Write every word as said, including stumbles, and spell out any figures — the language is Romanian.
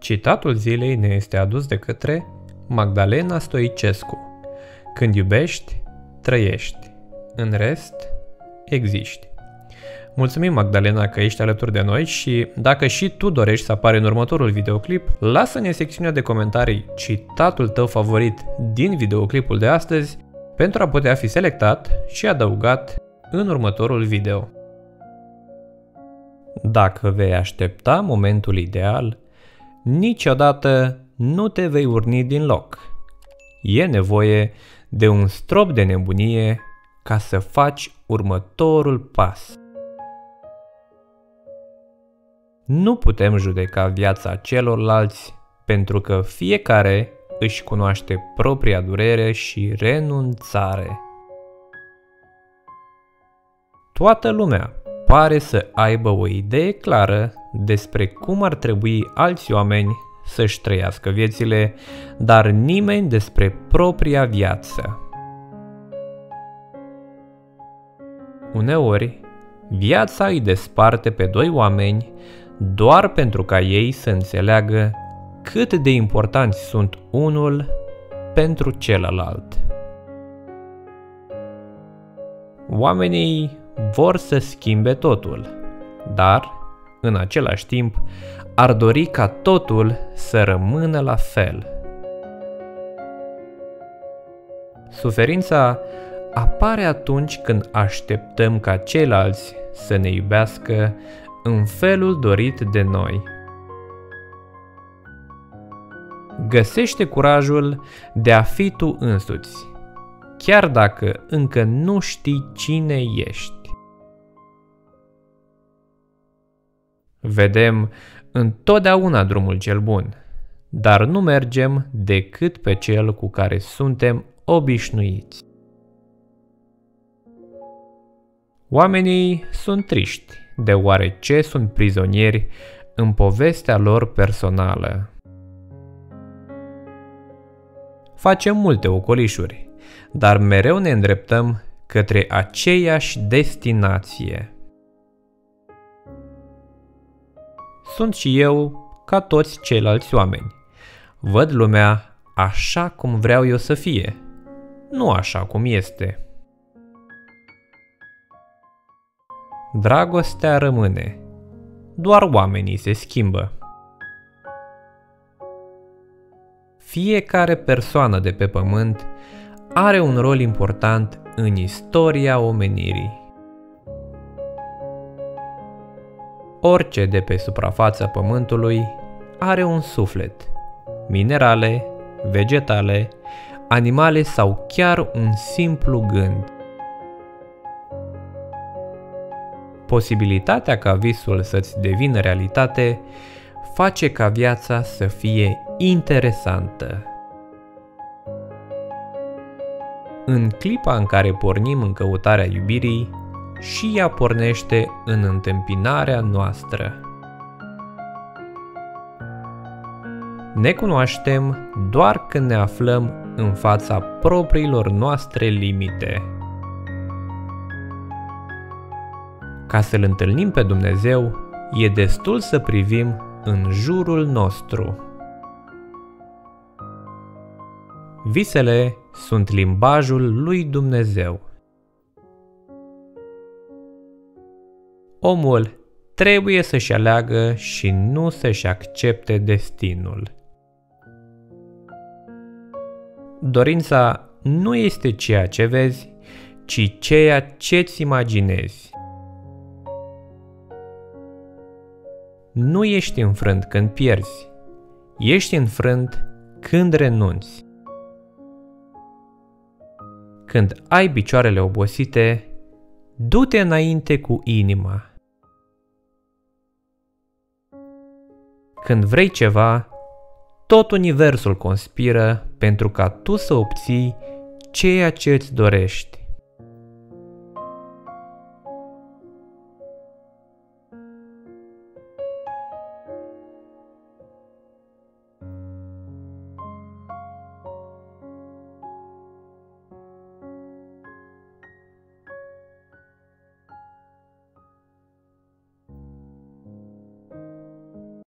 Citatul zilei ne este adus de către Magdalena Stoicescu. Când iubești, trăiești. În rest, existi. Mulțumim, Magdalena, că ești alături de noi și dacă și tu dorești să apari în următorul videoclip, lasă-ne în secțiunea de comentarii citatul tău favorit din videoclipul de astăzi pentru a putea fi selectat și adăugat în următorul video. Dacă vei aștepta momentul ideal, niciodată nu te vei urni din loc. E nevoie de un strop de nebunie ca să faci următorul pas. Nu putem judeca viața celorlalți pentru că fiecare își cunoaște propria durere și renunțare. Toată lumea pare să aibă o idee clară despre cum ar trebui alți oameni să-și trăiască viețile, dar nimeni despre propria viață. Uneori, viața îi desparte pe doi oameni doar pentru ca ei să înțeleagă cât de importanți sunt unul pentru celălalt. Oamenii vor să schimbe totul, dar, în același timp, ar dori ca totul să rămână la fel. Suferința apare atunci când așteptăm ca ceilalți să ne iubească în felul dorit de noi. Găsește curajul de a fi tu însuți, chiar dacă încă nu știi cine ești. Vedem întotdeauna drumul cel bun, dar nu mergem decât pe cel cu care suntem obișnuiți. Oamenii sunt triști, deoarece sunt prizonieri în povestea lor personală. Facem multe ocolișuri, dar mereu ne îndreptăm către aceeași destinație. Sunt și eu ca toți ceilalți oameni. Văd lumea așa cum vreau eu să fie, nu așa cum este. Dragostea rămâne, doar oamenii se schimbă. Fiecare persoană de pe pământ are un rol important în istoria omenirii. Orice de pe suprafața pământului are un suflet, minerale, vegetale, animale sau chiar un simplu gând. Posibilitatea ca visul să-ți devină realitate face ca viața să fie interesantă. În clipa în care pornim în căutarea iubirii, și ea pornește în întâmpinarea noastră. Ne cunoaștem doar când ne aflăm în fața propriilor noastre limite. Ca să-L întâlnim pe Dumnezeu, e destul să privim în jurul nostru. Visele sunt limbajul lui Dumnezeu. Omul trebuie să-și aleagă și nu să-și accepte destinul. Dorința nu este ceea ce vezi, ci ceea ce-ți imaginezi. Nu ești înfrânt când pierzi, ești înfrânt când renunți. Când ai picioarele obosite, du-te înainte cu inima. Când vrei ceva, tot universul conspiră pentru ca tu să obții ceea ce îți dorești.